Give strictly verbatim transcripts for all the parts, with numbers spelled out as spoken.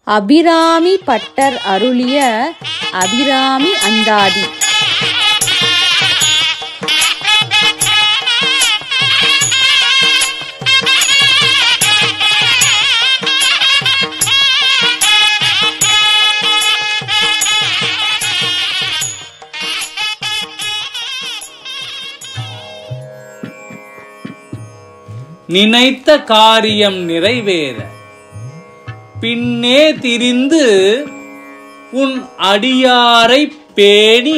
Abirami butter அருளிய அபிராமி அந்தாதி. நினைத்த காரியம் நிறைவேற பின்னே திரிந்து உன் அடியாரைப் பேணி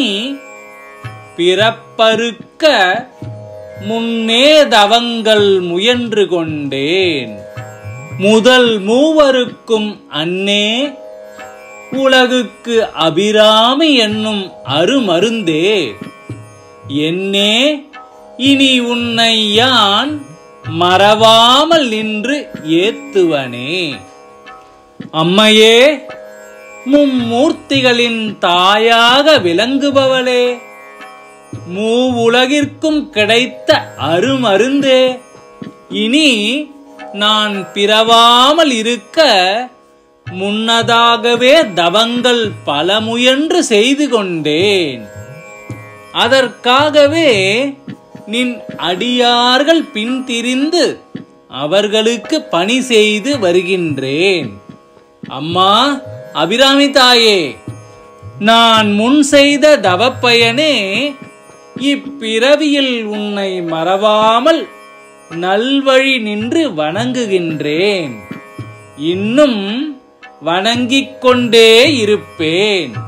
பிறப்பறுக்க முன்னே தவங்கள் முயன்று கொண்டேன். முதல் மூவருக்கும் அன்னே உலகுக்கு அபிராமி என்னும் அருமருந்தே. என்னே இனி உன்னை யான் மறவாமல் நின்று ஏத்துவனே. அம்மையே, மும்மூர்த்திகளின் தாயாக விளங்குபவளே, மூவுலகிற்கும் கிடைத்த அருமருந்தே, இனி நான் பிறவாமல் இருக்க முன்னதாகவே தவங்கள் பல முயன்று செய்து கொண்டேன். அதற்காகவே நின் அடியார்கள் பின்திரிந்து அவர்களுக்கு பணி செய்து வருகின்றேன். அம்மா அபிராமி தாயே, நான் முன் செய்த தவப்பயனே இப்பிறவியில் உன்னை மறவாமல் நல்வழி நின்று வணங்குகின்றேன். இன்னும் வணங்கிக் கொண்டே இருப்பேன்.